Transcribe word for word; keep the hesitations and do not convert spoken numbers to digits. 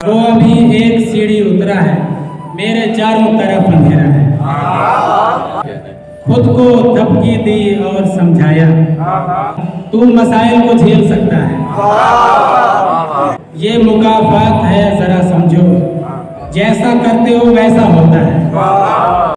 वो अभी एक सीढ़ी उतरा है, मेरे चारों तरफ अंधेरा है। खुद को धमकी दी और समझाया, तू मसाइल को झेल सकता है। ये मुकाफात है, जरा समझो, जैसा करते हो वैसा होता है।